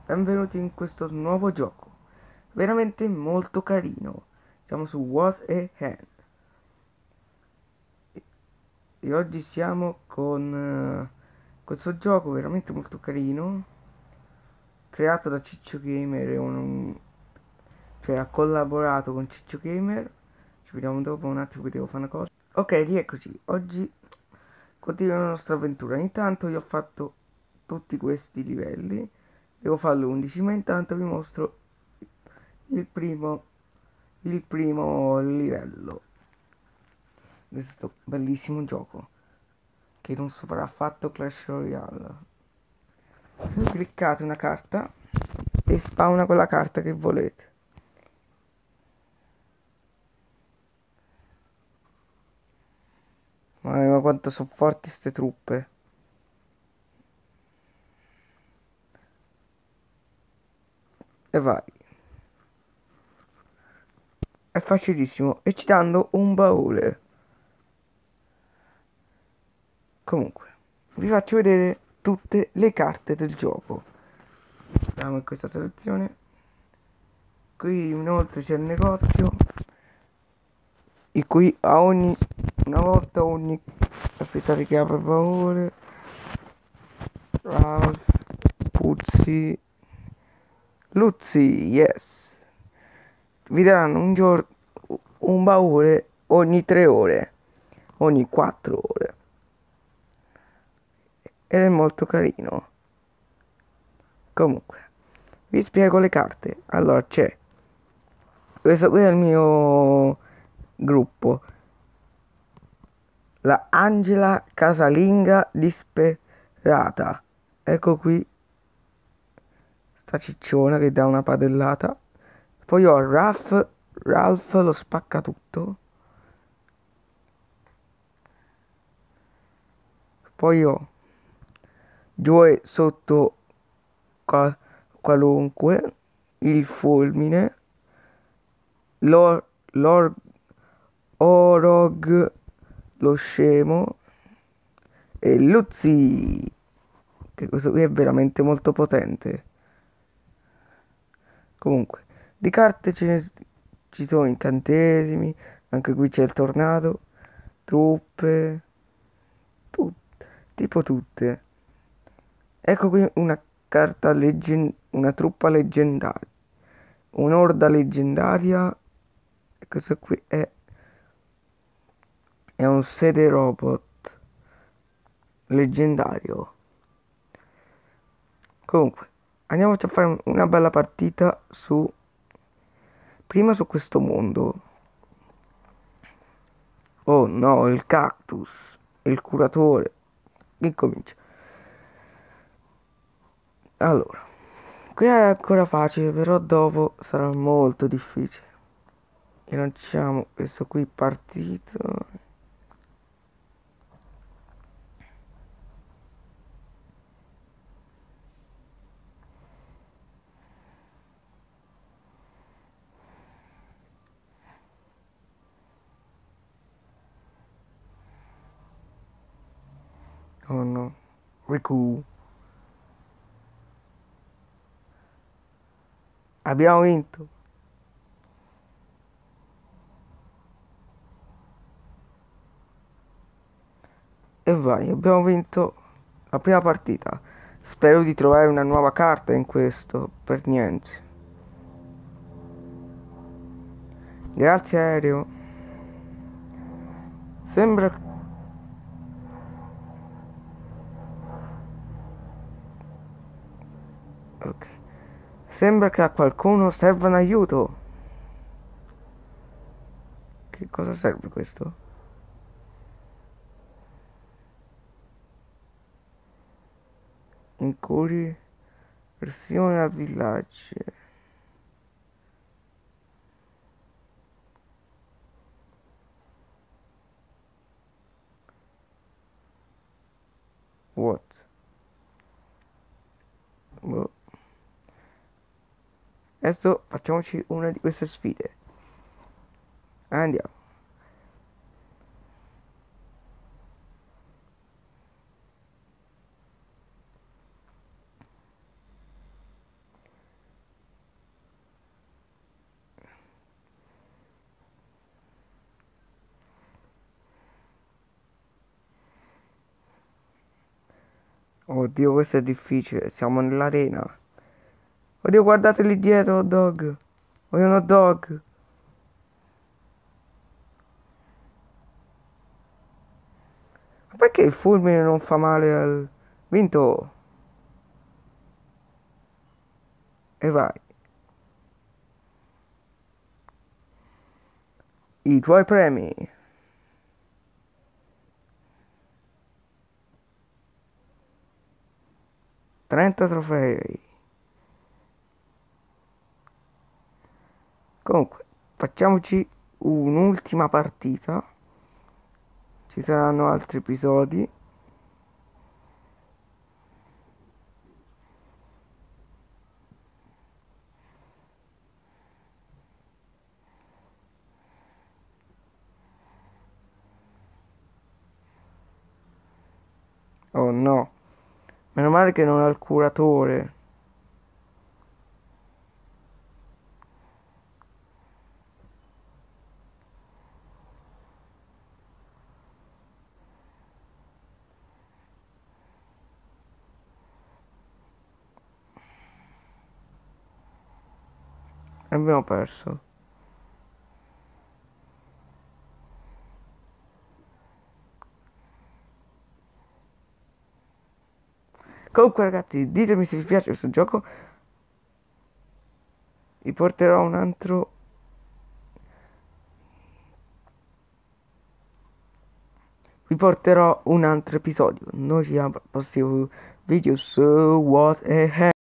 benvenuti in questo nuovo gioco, veramente molto carino. Siamo su What a Hand e oggi siamo con questo gioco veramente molto carino, creato da Ciccio Gamer, cioè ha collaborato con Ciccio Gamer. Ci vediamo dopo, un attimo che devo fare una cosa. Ok, rieccoci, oggi continua la nostra avventura. Intanto io ho fatto tutti questi livelli, devo farlo 11, ma intanto vi mostro il primo il primo livello di questo bellissimo gioco che non supererà affatto Clash Royale. Cliccate una carta e spawna quella carta che volete. Ma quanto sono forti queste truppe. E vai. È facilissimo e ci danno un baule. Comunque vi faccio vedere tutte le carte del gioco. Andiamo in questa selezione. Qui inoltre c'è il negozio, in cui a ogni una volta ogni aspettate che apre il baule. Ralph, Puzzi, Luzzi, yes. Vi daranno un baule ogni 3 ore, ogni 4 ore. Ed è molto carino. Comunque, vi spiego le carte. Allora, c'è questo qui è il mio gruppo. La Angela casalinga disperata. Ecco qui sta cicciona che dà una padellata. Poi ho Ralph lo spacca tutto. Poi ho Joe sotto qualunque, il fulmine, Lord Orog lo scemo e Luzzi, che questo qui è veramente molto potente. Comunque, di carte ci sono incantesimi, anche qui c'è il tornado, truppe, tipo tutte. Ecco qui una una truppa leggendaria, un'orda leggendaria, e questo qui è un sede robot leggendario. Comunque, andiamoci a fare una bella partita prima su questo mondo. Oh no, il cactus, il curatore. Incomincia. Allora, qui è ancora facile, però dopo sarà molto difficile. E lanciamo questo qui partito. Oh no, Riku. Abbiamo vinto. E vai, abbiamo vinto la prima partita. Spero di trovare una nuova carta in questo, per niente. Grazie aereo. Sembra... Ok. Sembra che a qualcuno serva un aiuto. Che cosa serve questo? Incuri versione al villaggio. What? Boh. Adesso facciamoci una di queste sfide. Andiamo. Oddio, questo è difficile. Siamo nell'arena. Oddio, guardate lì dietro, hot dog. Voglio un hot dog. Ma perché il fulmine non fa male al... Vinto. E vai. I tuoi premi. 30 trofei. Comunque, facciamoci un'ultima partita. Ci saranno altri episodi. Oh no. Meno male che non ha il curatore. E abbiamo perso. Comunque ragazzi, ditemi se vi piace questo gioco. Vi porterò un altro... Vi porterò un altro episodio. Noi ci vediamo al prossimo video su What a Head.